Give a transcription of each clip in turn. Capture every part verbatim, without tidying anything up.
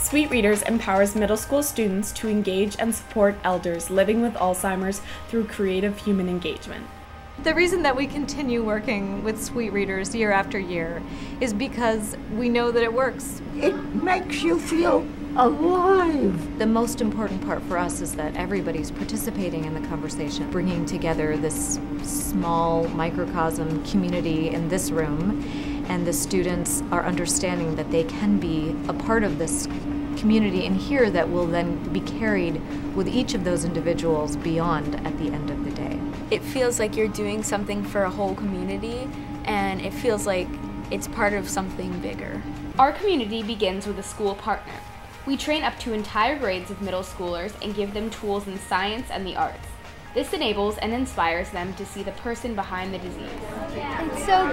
Sweet Readers empowers middle school students to engage and support elders living with Alzheimer's through creative human engagement. The reason that we continue working with Sweet Readers year after year is because we know that it works. It makes you feel alive. The most important part for us is that everybody's participating in the conversation, bringing together this small microcosm community in this room, and the students are understanding that they can be a part of this community in here that will then be carried with each of those individuals beyond at the end of the day. It feels like you're doing something for a whole community, and it feels like it's part of something bigger. Our community begins with a school partner. We train up to entire grades of middle schoolers and give them tools in science and the arts. This enables and inspires them to see the person behind the disease. It's so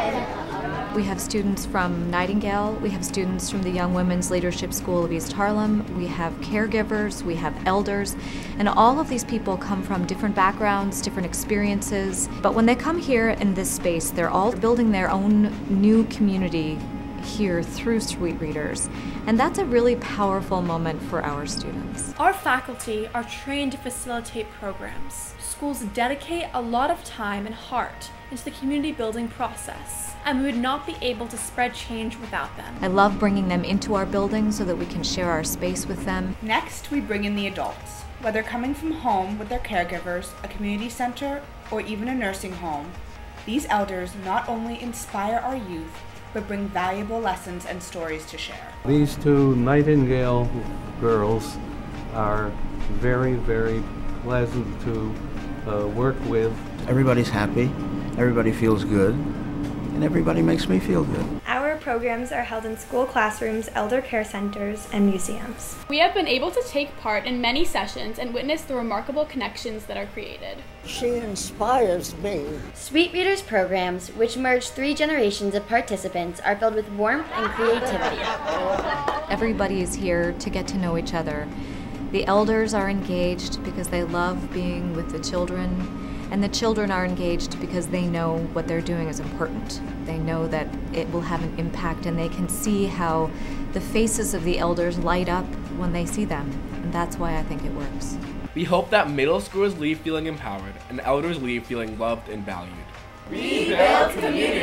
good. We have students from Nightingale, we have students from the Young Women's Leadership School of East Harlem, we have caregivers, we have elders, and all of these people come from different backgrounds, different experiences. But when they come here in this space, they're all building their own new community here through Sweet Readers, and that's a really powerful moment for our students. Our faculty are trained to facilitate programs. Schools dedicate a lot of time and heart into the community building process, and we would not be able to spread change without them. I love bringing them into our building so that we can share our space with them. Next, we bring in the adults. Whether coming from home with their caregivers, a community center, or even a nursing home, these elders not only inspire our youth, but bring valuable lessons and stories to share. These two Nightingale girls are very, very pleasant to uh, work with. Everybody's happy, everybody feels good, and everybody makes me feel good. Our programs are held in school classrooms, elder care centers, and museums. We have been able to take part in many sessions and witness the remarkable connections that are created. She inspires me. Sweet Readers programs, which merge three generations of participants, are filled with warmth and creativity. Everybody is here to get to know each other. The elders are engaged because they love being with the children, and the children are engaged because they know what they're doing is important. They know that it will have an impact, and they can see how the faces of the elders light up when they see them, and that's why I think it works. We hope that middle schoolers leave feeling empowered and elders leave feeling loved and valued. We build community.